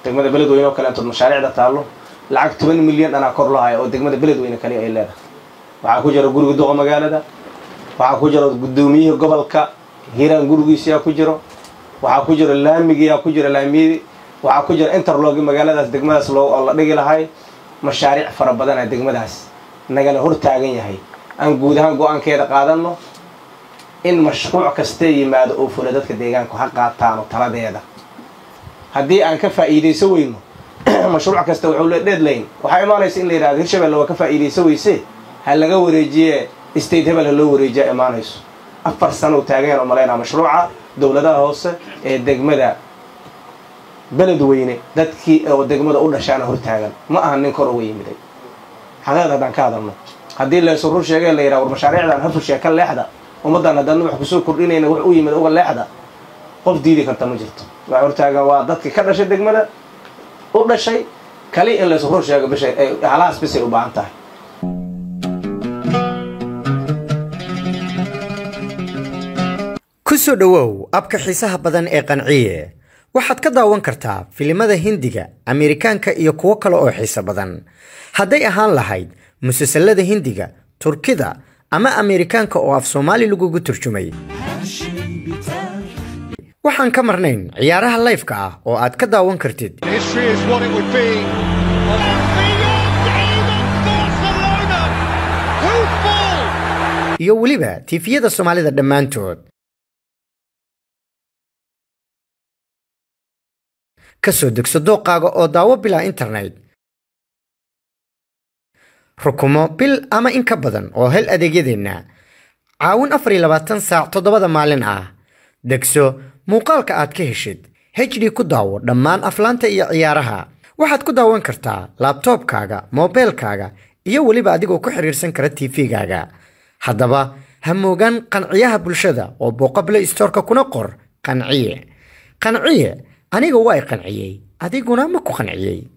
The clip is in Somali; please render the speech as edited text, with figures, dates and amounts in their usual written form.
degmada beledweyne oo kale inta mashaariicda taalo lacag 10 milyan ana kor lahaay oo degmada beledweyne kaliya ay leedahay waxa ku jira guriga duqa magaalada waxa ku jira gudoomiyaha gobolka hiiraan gurigiisa ku jiro waxa ku jira laamiga ku jira laamiyada waxa ku jira interlog magaaladaas degmadaas loo la dhigi lahaay mashaariic fara badan ee degmadaas nagala hor taagan yahay aan guud ahaan go'aankeeda qaadano in mashruuc kasta yimaado oo fulo dadka deegaanka ha qaataan taladeeda haddii aan ka faa'iideyso weyno mashruuc kasta wuxuu leeyahay deadline waxa imaanaysa in la yiraahdo Hirshabelle waa ka faa'iideyso weyse hal laga wareejiye state level loo wareejiyo imaanayso 4 sano taagan oo maleena mashruuca dawladaha hoose ee degmada beledweyne dadkii oo degmada u dhashaana hor taagan ma aha nin kor u yimiday xaqeeda hadaan ka hadalno haddii la soo rur sheegay la yiraahdo mashaariicdan ha fushay ka leexda ummadan hadan wax ku soo kordhinayna wax u yimid uga leexda qof diidi karta ma jirto waa hor taagan waa dadkii ka dhashay degmada u dhashay kali in la soo rur sheegay bishay ay halaas bisay u baahan tahay kusoo dhawow abka xiisaha badan ee qanciye waxaad ka daawan kartaa filimada Hindiga, Ameerikaanka iyo kuwo kale oo xiiso badan hadday ahaan lahayd musalsalada Hindiga, Turkida ama Ameerikaanka oo af Soomaali lagu turjumay waxaan ka marnayn ciyaaraha live-ka ah oo aad ka daawan kartid iyo waliba TV-yada Soomaalida dhamaantood kasoo degso dooqaaga oo daawo bila internet rukumo bil ama in ka badan oo hel adeegyadeena caawin 24 saac 7 maalin ah degso muuqaalka aad ka heshid HD ku daawo dhammaan aflaanta iyo ciyaaraha waxaad ku daawan kartaa laptopkaaga mobilkaaga iyo waliba adigoo ku xiriirsan kara TV-gaaga haddaba ha moogan qanciyaha bulshada oo Boqoble Store-ka kuna qor qanciye aniga waa qanciyay adiguna ma ku qanciyay